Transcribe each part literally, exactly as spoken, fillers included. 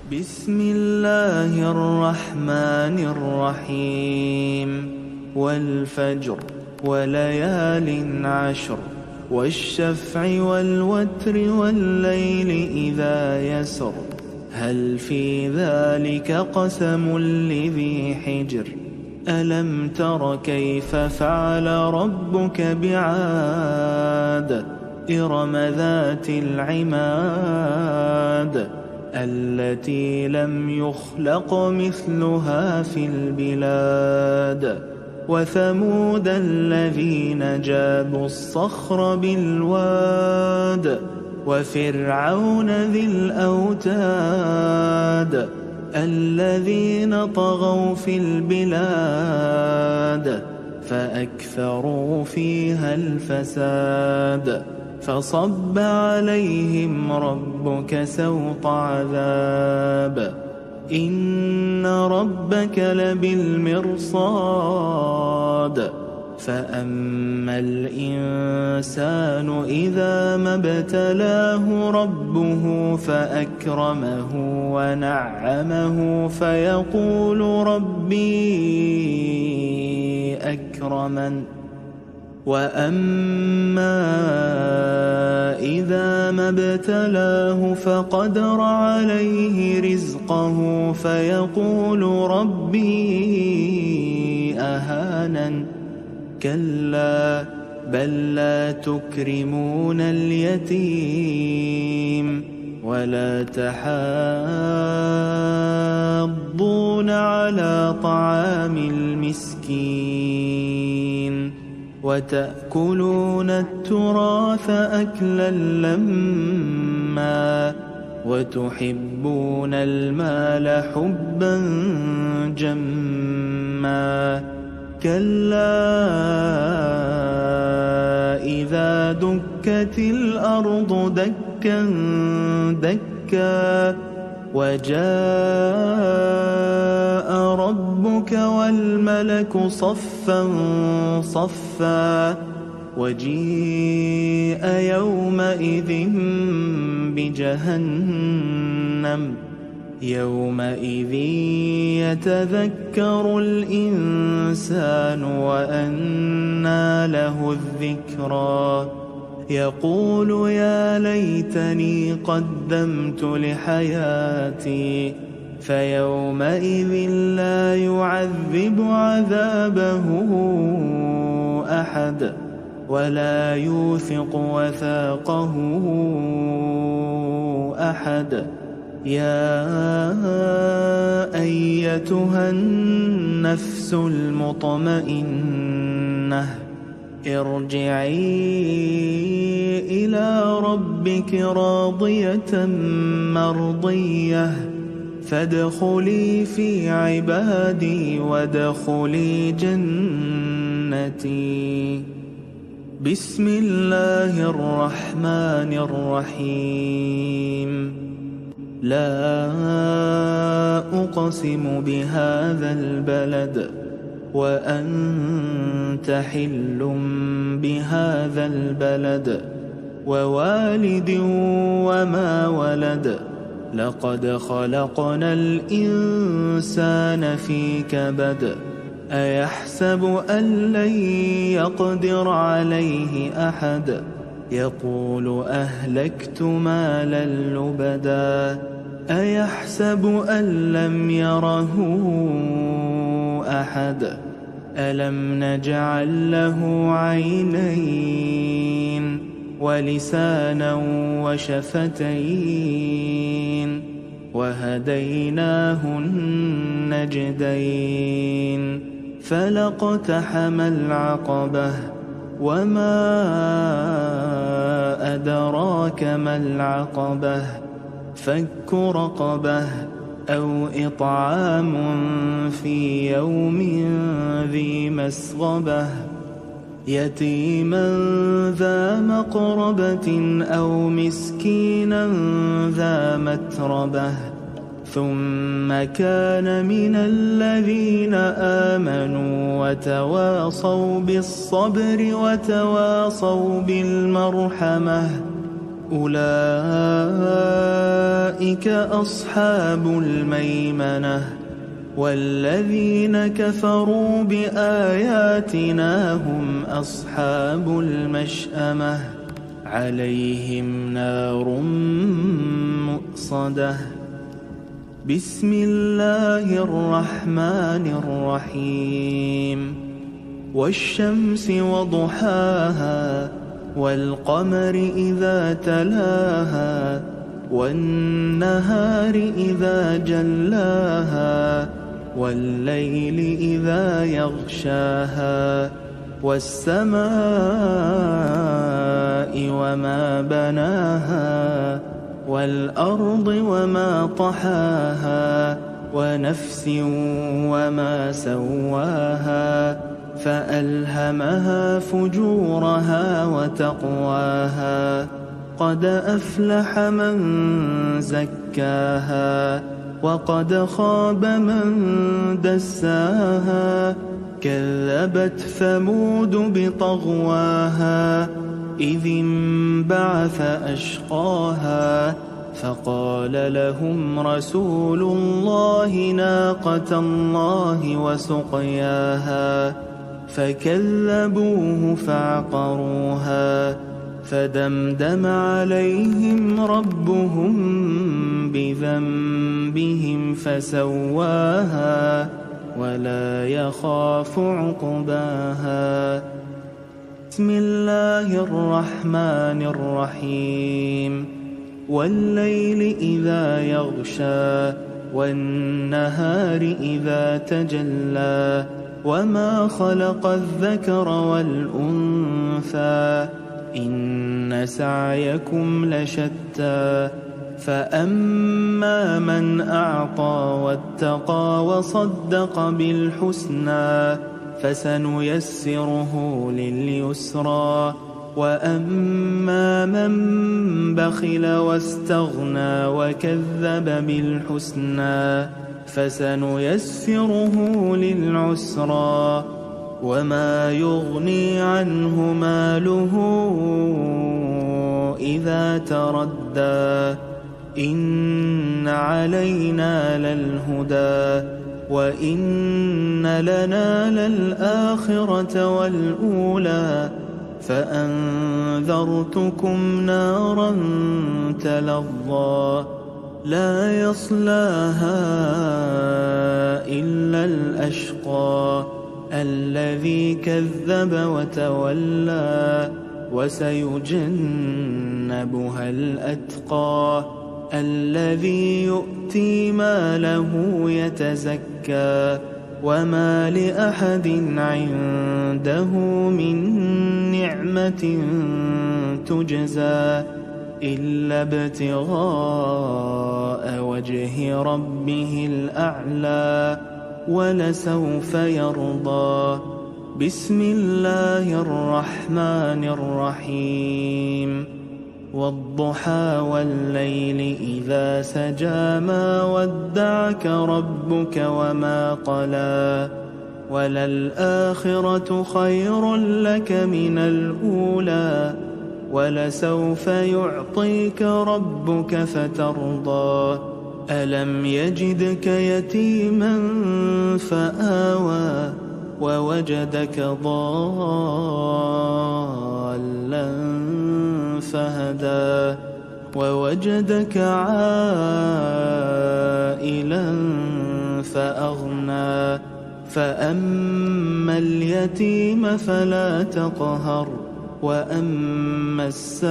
بسم الله الرحمن الرحيم والفجر وليال عشر والشفع والوتر والليل إذا يسر هل في ذلك قسم لذي حجر ألم تر كيف فعل ربك بعاد إرم ذات العماد التي لم يخلق مثلها في البلاد وثمود الذين جابوا الصخر بالواد وفرعون ذي الأوتاد الذين طغوا في البلاد فأكثروا فيها الفساد فصب عليهم ربك سوط عذاب إن ربك لبالمرصاد فأما الإنسان إذا ما ابتلاه ربه فأكرمه ونعمه فيقول ربي أكرمن وأما إذا ما ابتلاه فقدر عليه رزقه فيقول ربي أهانن كلا بل لا تكرمون اليتيم ولا تحاضون على طعام المسكين وتأكلون التراث أكلا لما وتحبون المال حبا جما كلا إذا دكت الأرض دكا دكا وجاء ربك والملك صفا صفا وجيء يومئذ بجهنم يومئذ يتذكر الإنسان وأنى له الذكرى يقول يا ليتني قدمت لحياتي فيومئذ لا يعذب عذابه أحد ولا يوثق وثاقه أحد يا أيتها النفس المطمئنة ارجعي إلى ربك راضية مرضية فادخلي في عبادي وادخلي جنتي بسم الله الرحمن الرحيم لا أقسم بهذا البلد وأنت حل بهذا البلد ووالد وما ولد لقد خلقنا الإنسان في كبد أيحسب أن لن يقدر عليه أحد يقول أهلكت مالا لبدا أيحسب أن لم يره أحد ألم نجعل له عينين ولسانا وشفتين وهديناه النجدين فلاقتحم العقبة وما أدراك ما العقبة فك رقبة أو إطعام في يوم ذي مسغبة يتيما ذا مقربة أو مسكينا ذا متربة ثم كان من الذين آمنوا وتواصوا بالصبر وتواصوا بالمرحمة أولئك أصحاب الميمنة والذين كفروا بآياتنا هم أصحاب المشأمة عليهم نار مؤصدة. بسم الله الرحمن الرحيم. والشمس وضحاها والقمر إذا تلاها والنهار إذا جلاها والليل إذا يغشاها والسماء وما بناها والأرض وما طحاها ونفس وما سواها فألهمها فجورها وتقواها قد أفلح من زكاها وقد خاب من دساها. كذبت ثمود بطغواها إذ انبعث أشقاها فقال لهم رسول الله ناقة الله وسقياها فكذبوه فعقروها فدمدم عليهم ربهم بذنبهم فسواها ولا يخاف عقباها. بسم الله الرحمن الرحيم. والليل إذا يغشى والنهار إذا تجلى وما خلق الذكر والأنثى إن سعيكم لشتى. فأما من أعطى واتقى وصدق بالحسنى فسنيسره لليسرى وأما من بخل واستغنى وكذب بالحسنى فسنيسره للعسرى وما يغني عنه ماله إذا تردى. إن علينا للهدى وإن لنا للآخرة والأولى فأنذرتكم نارا تلظى لا يصلاها إلا الأشقى الذي كذب وتولى وسيجنبها الأتقى الذي يؤتي ماله يتزكى وما لأحد عنده من نعمة تجزى إلا ابتغاء وجه ربه الأعلى ولسوف يرضى. بسم الله الرحمن الرحيم. والضحى والليل إذا سجى ما ودعك ربك وما قلى وللآخرة خير لك من الأولى ولسوف يعطيك ربك فترضى. ألم يجدك يتيما فآوى ووجدك ضالا فهدى ووجدك عائلا فأغنى فأما اليتيم فلا تقهر وأما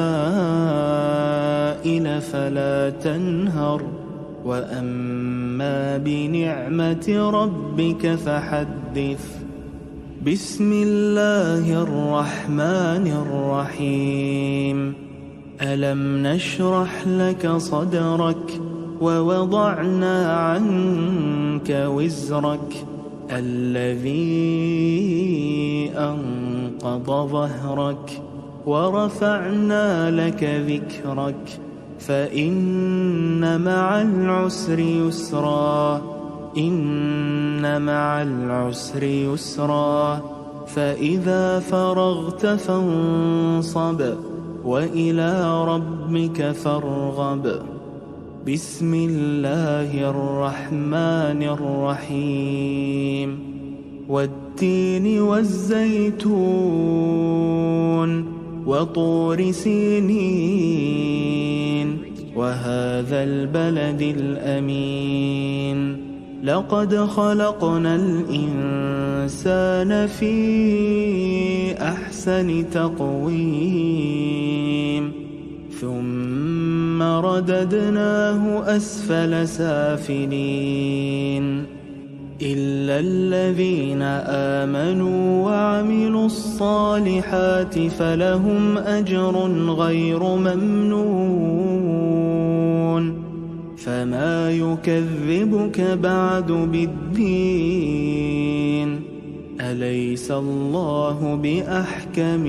السائل فلا تنهر وأما بنعمة ربك فحدث. بسم الله الرحمن الرحيم. ألم نشرح لك صدرك ووضعنا عنك وزرك الذي أنقض ظهرك ورفعنا لك ذكرك فإن مع العسر يسرا إن مع العسر يسرا فإذا فرغت فانصب وإلى ربك فارغب. بسم الله الرحمن الرحيم. والتين والزيتون وطور سينين وهذا البلد الأمين. لقد خلقنا الإنسان في أحسن تقويم ثم رددناه أسفل سافلين إلا الذين آمنوا وعملوا الصالحات فلهم أجر غير ممنون. فما يكذبك بعد بالدين؟ أليس الله بأحكم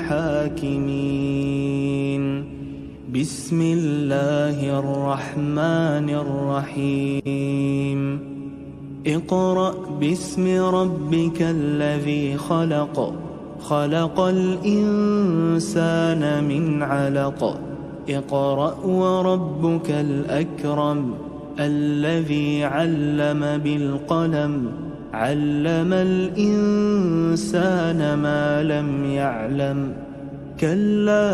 الحاكمين؟ بسم الله الرحمن الرحيم. اقرأ باسم ربك الذي خلق. خلق الإنسان من علق. اقرأ وربك الأكرم الذي علم بالقلم علم الإنسان ما لم يعلم. كلا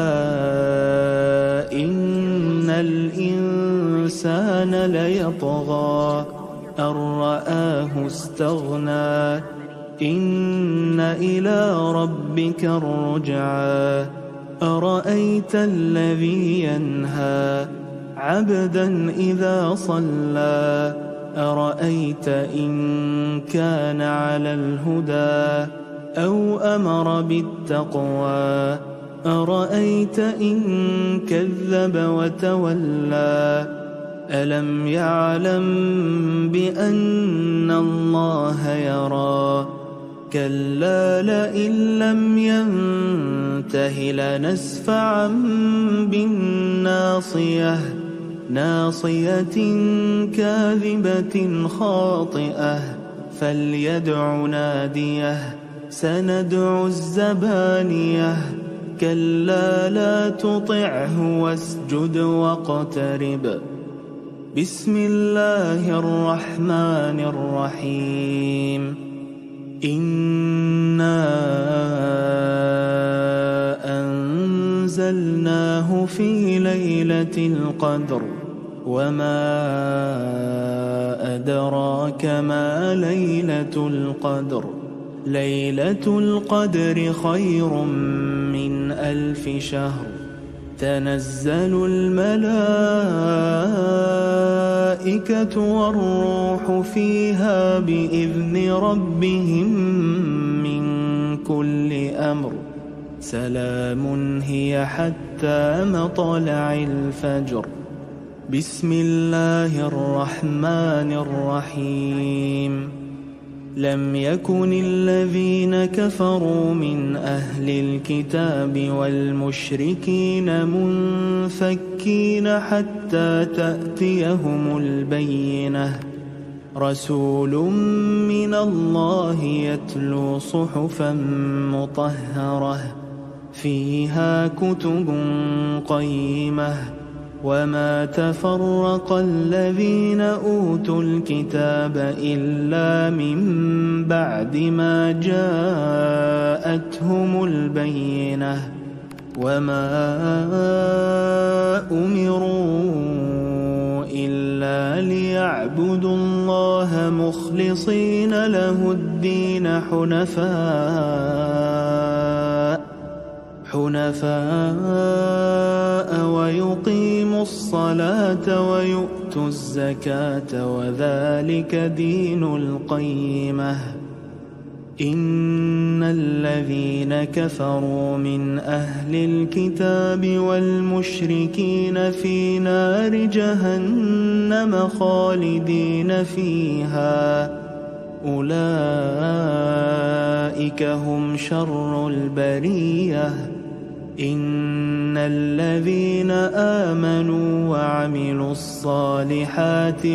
إن الإنسان ليطغى أن رآه استغنى. إن إلى ربك الرجعى. أرأيت الذي ينهى عبدا إذا صلى. أرأيت إن كان على الهدى أو أمر بالتقوى. أرأيت إن كذب وتولى. ألم يعلم بأن الله يرى. كلا لئن لم ينته لنسفعا بالناصية. ناصية كاذبة خاطئة فليدع ناديه. سندع الزبانية. كلا لا تطعه واسجد واقترب. بسم الله الرحمن الرحيم. إنا أنزلناه في ليلة القدر وما أدراك ما ليلة القدر. ليلة القدر خير من ألف شهر. تنزل الملائكة والروح فيها بإذن ربهم من كل أمر. سلام هي حتى مطلع الفجر. بسم الله الرحمن الرحيم. لم يكن الذين كفروا من أهل الكتاب والمشركين منفكين حتى تأتيهم البينة. رسول من الله يتلو صحفا مطهرة فيها كتب قيمة. وما تفرق الذين أوتوا الكتاب إلا من بعد ما جاءتهم البينة. وما أمروا إلا ليعبدوا الله مخلصين له الدين حنفاء حنفاء ويقيموا الصلاة ويؤتوا الزكاة وذلك دين القيمة. إن الذين كفروا من أهل الكتاب والمشركين في نار جهنم خالدين فيها. أولئك هم شر البرية. إن الذين آمنوا وعملوا الصالحات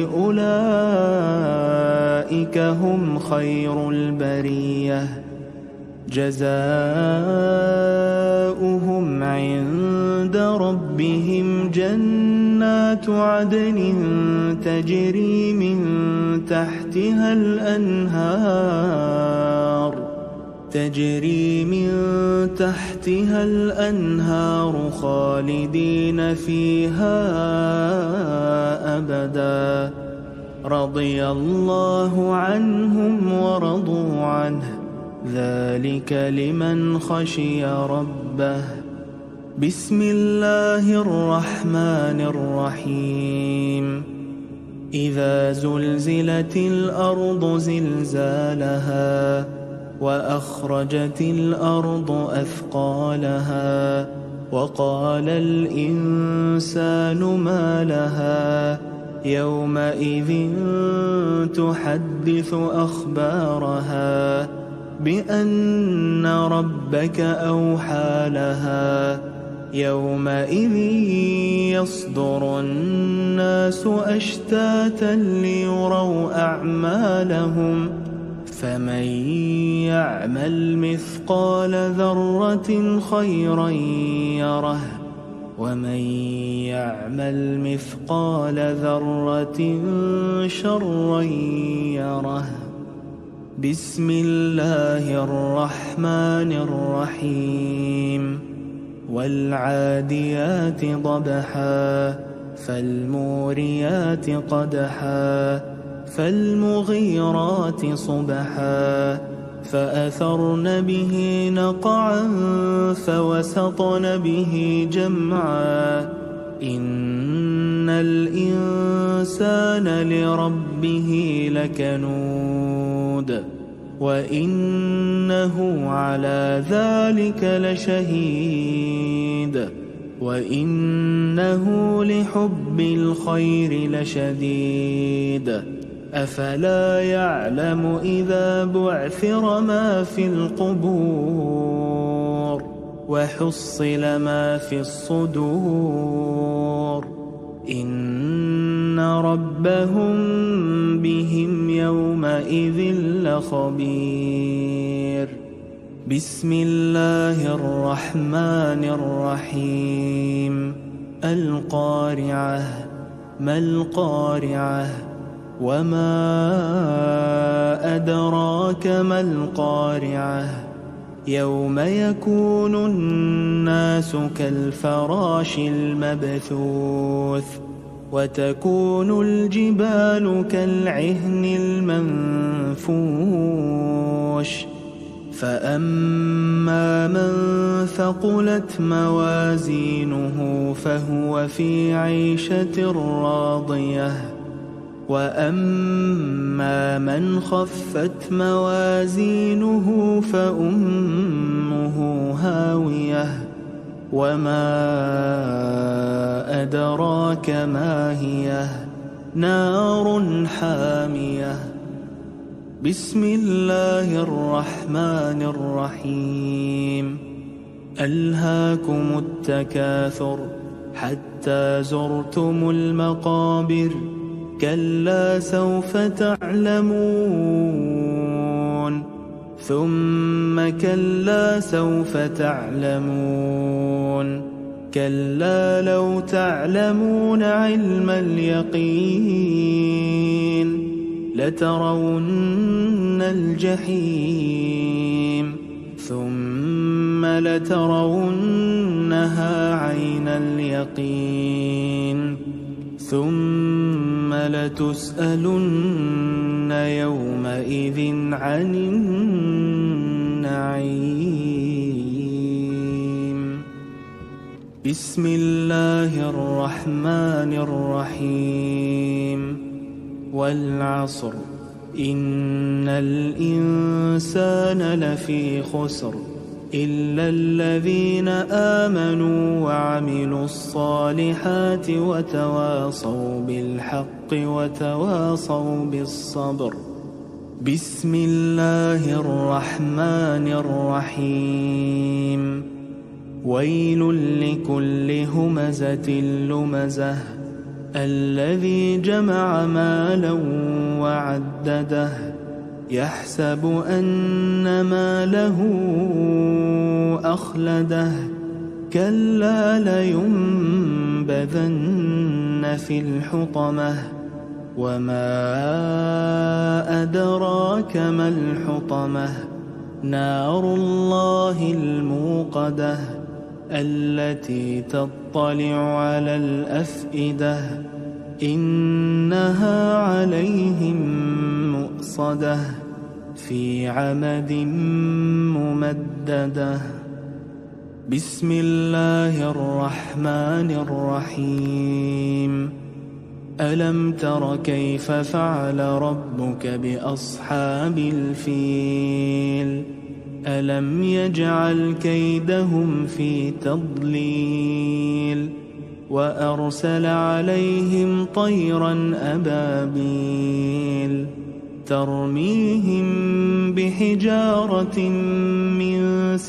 أولئك هم خير البرية. جزاؤهم وجوههم عند ربهم جنات عدن تجري من تحتها الأنهار تجري من تحتها الأنهار خالدين فيها أبدا رضي الله عنهم ورضوا عنه ذلك لمن خشي ربه. بسم الله الرحمن الرحيم. إذا زلزلت الأرض زلزالها وأخرجت الأرض أثقالها وقال الإنسان ما لها يومئذ تحدث أخبارها بأن ربك أوحى لها يومئذ يصدر الناس أشتاتا ليروا أعمالهم فمن يعمل مثقال ذرة خيرا يره ومن يعمل مثقال ذرة شرا يره. بسم الله الرحمن الرحيم. والعاديات ضبحا فالموريات قدحا فالمغيرات صبحا فأثرن به نقعا فوسطن به جمعا إن الإنسان لربه لكنود وإنه على ذلك لشهيد وإنه لحب الخير لشديد أفلا يعلم إذا بعثر ما في القبور وحصل ما في الصدور إن ربهم بهم يومئذ لخبير. بسم الله الرحمن الرحيم. القارعة ما القارعة وما أدراك ما القارعة يوم يكون الناس كالفراش المبثوث وتكون الجبال كالعهن المنفوش فأما من ثقلت موازينه فهو في عيشة راضية وأما من خفت موازينه فأمه هاوية وما أدراك ما هي نار حامية. بسم الله الرحمن الرحيم. ألهاكم التكاثر حتى زرتم المقابر كلا سوف تعلمون ثم كلا سوف تعلمون كلا لو تعلمون علم اليقين لترون الجحيم ثم لترونها عين اليقين ثم لتسألن يومئذ عن النعيم. بسم الله الرحمن الرحيم. والعصر إن الإنسان لفي خسر إلا الذين آمنوا وعملوا الصالحات وتواصوا بالحق وتواصوا بالصبر. بسم الله الرحمن الرحيم. ويل لكل همزة لمزة الذي جمع مالا وعدده يحسب أن ماله أخلده كلا لينبذن في الحطمة وما أدراك ما الحطمة نار الله الموقدة التي تطلع على الأفئدة إنها عليهم مؤصدة في عمد ممددة. بسم الله الرحمن الرحيم. ألم تر كيف فعل ربك بأصحاب الفيل ألم يجعل كيدهم في تضليل وأرسل عليهم طيرا أبابيل ترميهم بحجارة من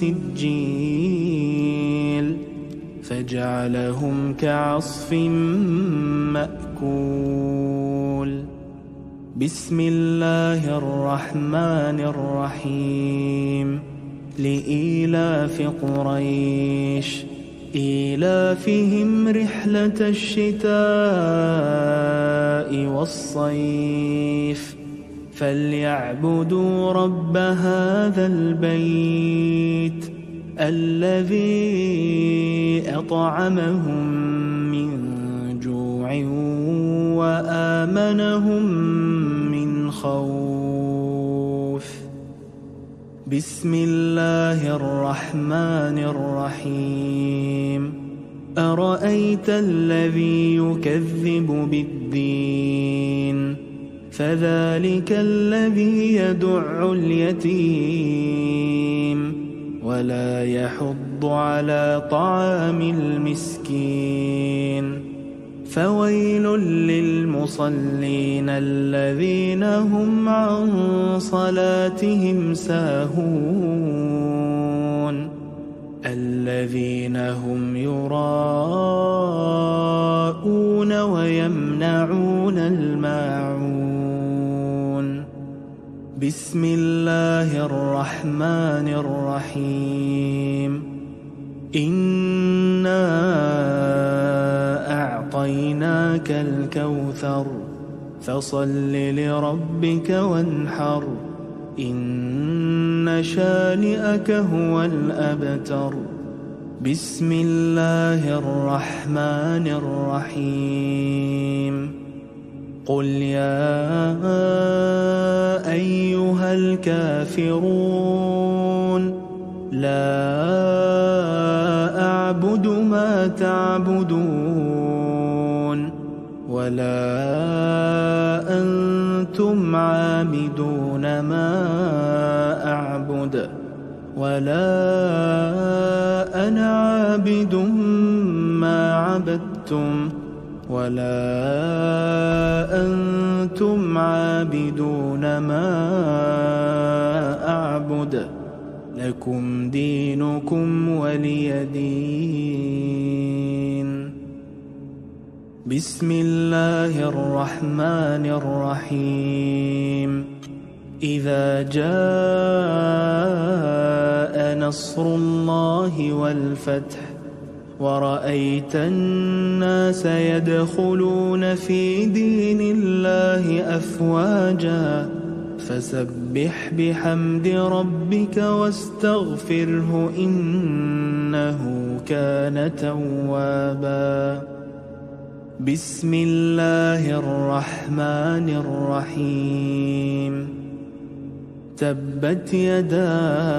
سجيل فجعلهم كعصف مأكول. بسم الله الرحمن الرحيم. لإيلاف قريش إيلافهم رحلة الشتاء والصيف فليعبدوا رب هذا البيت الذي أطعمهم من جوع وآمنهم من خوف. بسم الله الرحمن الرحيم. أرأيت الذي يكذب بالدين فذلك الذي يدع اليتيم ولا يحض على طعام المسكين فويل للمصلين الذين هم عن صلاتهم ساهون الذين هم يراءون ويمنعون الماعون. بسم الله الرحمن الرحيم. إنا أعطيناك الكوثر فصل لربك وانحر إن شانئك هو الأبتر. بسم الله الرحمن الرحيم. قل يا أيها الكافرون لا أعبد ما تعبدون ولا أنتم عابدون ما أعبد ولا أنا عابد ما عبدتم ولا أنتم عابدون ما أعبد لكم دينكم ولي دين. بسم الله الرحمن الرحيم. إذا جاء نصر الله والفتح ورأيت الناس يدخلون في دين الله أفواجا فسبح بحمد ربك واستغفره إنه كان توابا. بسم الله الرحمن الرحيم. تبت يدا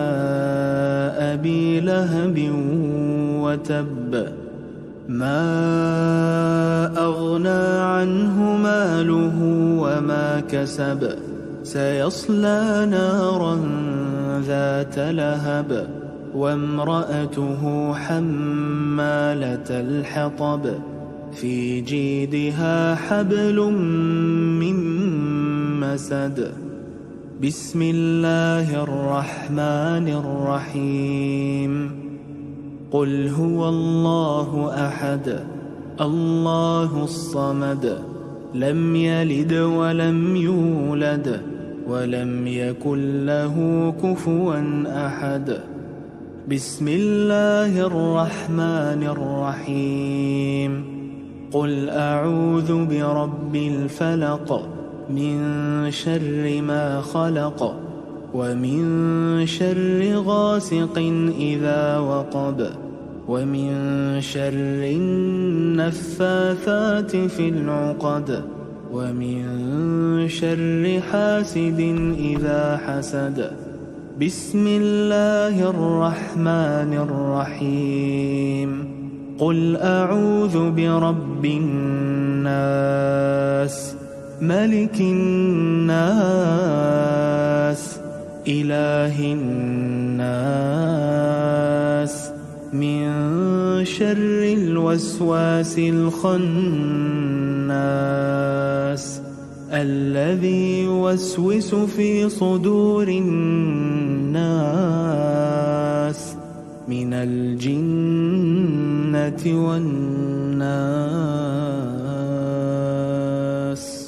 أبي لهب وتب ما أغنى عنه ماله وما كسب سيصلى نارا ذات لهب وامرأته حمالة الحطب في جيدها حبل من مسد. بسم الله الرحمن الرحيم. قل هو الله أحد الله الصمد لم يلد ولم يولد ولم يكن له كفوا أحد. بسم الله الرحمن الرحيم قل أعوذ برب الفلق من شر ما خلق ومن شر غاسق إذا وقب ومن شر النفاثات في العقد ومن شر حاسد إذا حسد بسم الله الرحمن الرحيم قل أعوذ برب الناس ملك الناس إله الناس من شر الوسواس الخناس الذي يوسوس في صدور الناس من الجنة والناس.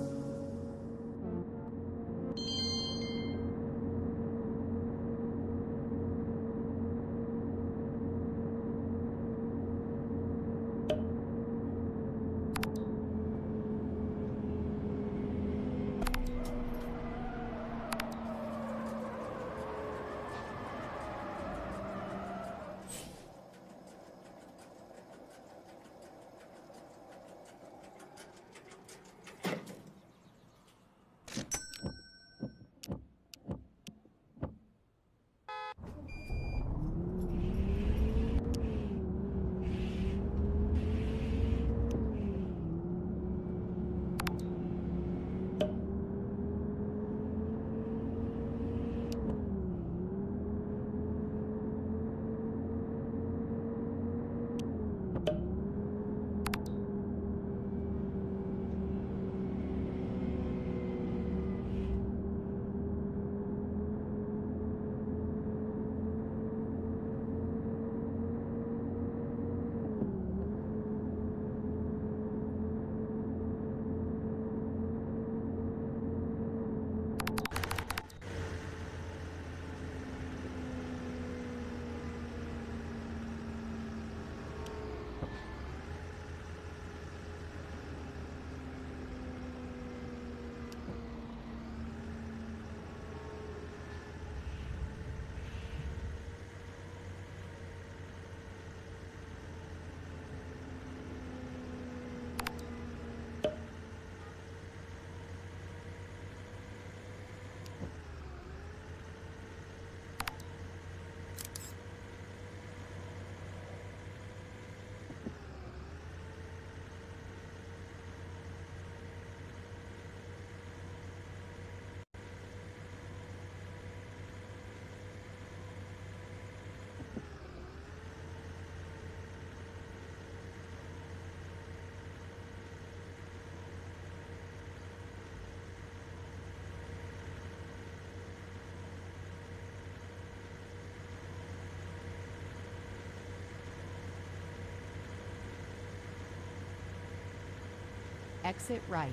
Exit right.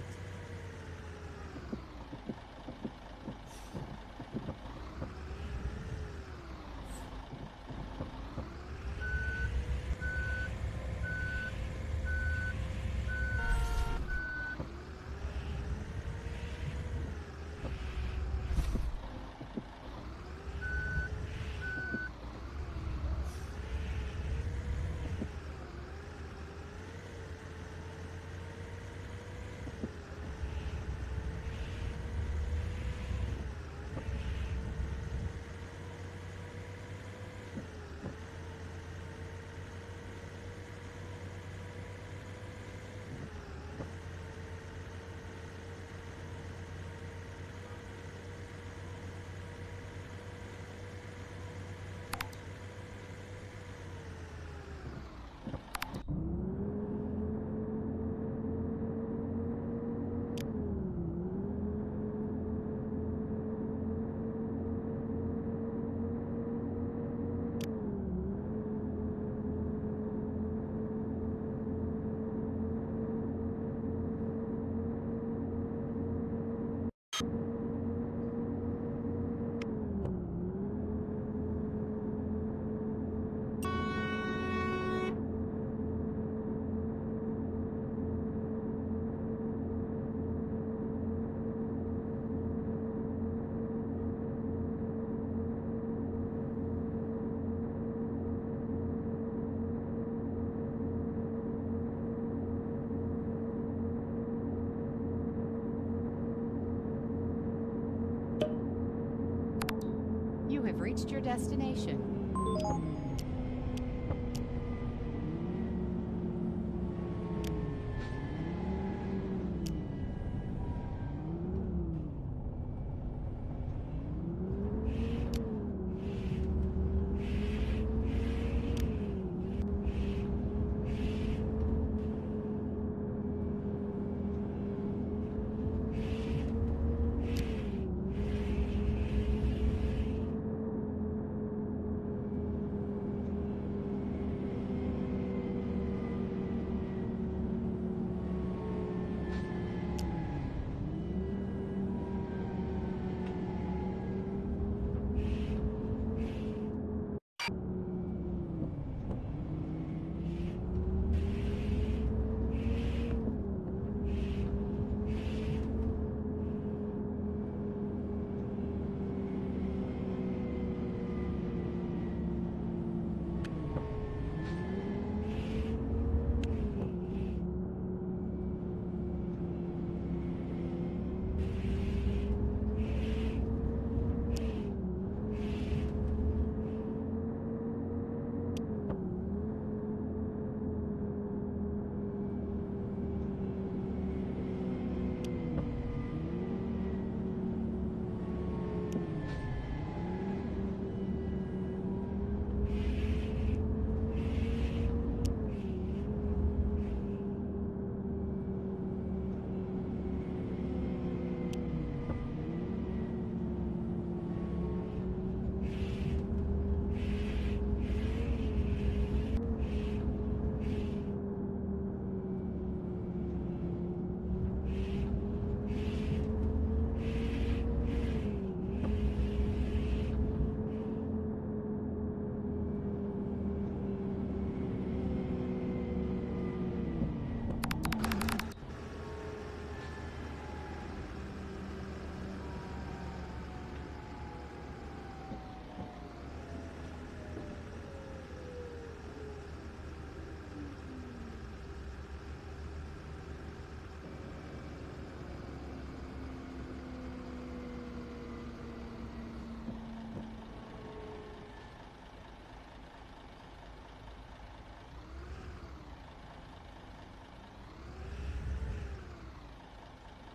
your destination.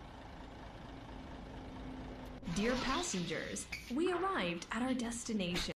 Dear passengers, we arrived at our destination.